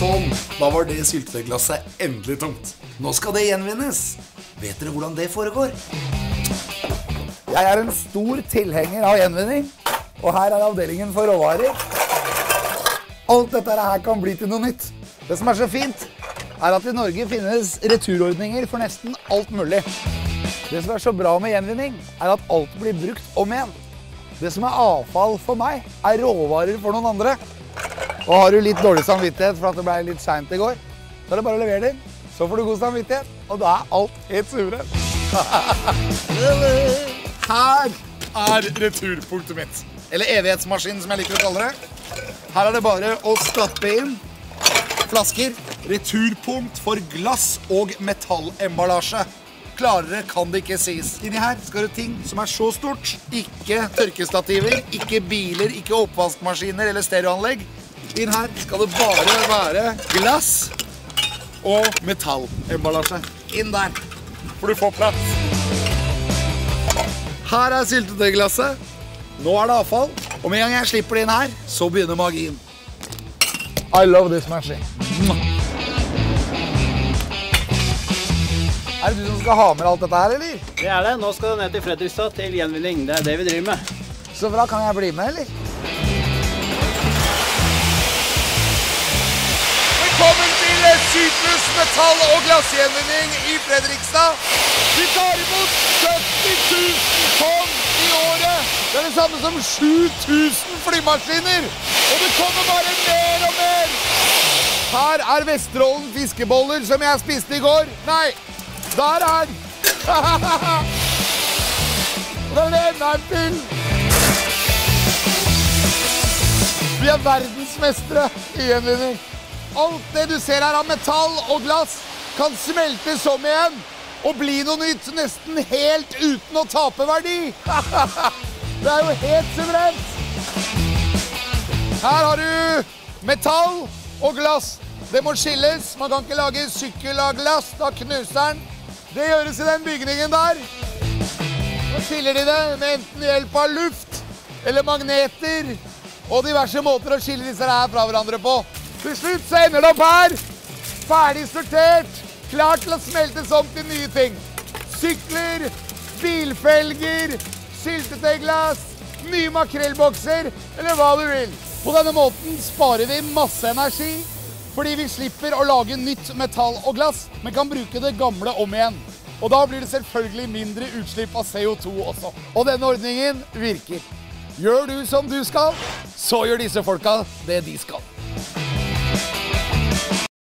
Sånn, da var det syltetøyglasset endelig tomt. Nå skal det gjenvinnes. Vet dere hvordan det foregår? Jeg er en stor tilhenger av gjenvinning, og her er avdelingen for råvarer. Alt dette her kan bli til noe nytt. Det som er så fint, er at i Norge finnes returordninger for nesten alt mulig. Det som er så bra med gjenvinning, er at alt blir brukt om igjen. Det som er avfall for meg, er råvarer for noen andre. Og har du litt dårlig samvittighet for at det ble litt sent i går, så er det bare å levere det. Så får du god samvittighet, og da er alt helt suverent. Her er returpunktet mitt. Eller evighetsmaskinen, som jeg liker å kalle det. Her er det bare å stappe inn flasker. Returpunkt for glass og metallemballasje. Klarere kan det ikke sies. Inni her skal det ting som er så stort. Ikke tørkestativer, ikke biler, ikke oppvaskmaskiner eller stereoanlegg. Inn her skal det bare være glass og metallemballasje. Inn der, for du får plass. Her er syltetøyglasset. Nå er det avfall. Og med en gang jeg slipper det inn her, så begynner magien. I love this machine. Er det du som skal ha med alt dette her, eller? Det er det. Nå skal du ned til Fredrikstad til gjenvinning. Det er det vi driver med. Så bra, kan jeg bli med, eller? Velkommen til Syklus metall- og glassgjenvinning i Fredrikstad. Vi tar imot 70 000 tonn i året. Det er det samme som 7000 flymaskiner. Og det kommer bare mer og mer. Her er Vesterålen fiskeboller som jeg spiste i går. Nei, der er den. Det er enda en til. Vi er verdensmestere i gjenvinning. Alt det du ser her av metall og glass kan smeltes om igjen og bli noe nytt nesten helt uten å tape verdi. Det er jo helt suverent. Her har du metall og glass. Det må skilles. Man kan ikke lage sykkel av glass, da knuser den. Det gjøres i den bygningen der. Nå skiller de det med enten hjelp av luft eller magneter og diverse måter å skille disse her fra hverandre på. Til slutt så ender det opp her, ferdig sortert, klar til å smeltes om til nye ting. Sykler, bilfelger, syltetøyglass, nye makrellbokser, eller hva du vil. På denne måten sparer vi masse energi, fordi vi slipper å lage nytt metall og glass, men kan bruke det gamle om igjen. Og da blir det selvfølgelig mindre utslipp av CO2 også. Og denne ordningen virker. Gjør du som du skal, så gjør disse folka det de skal.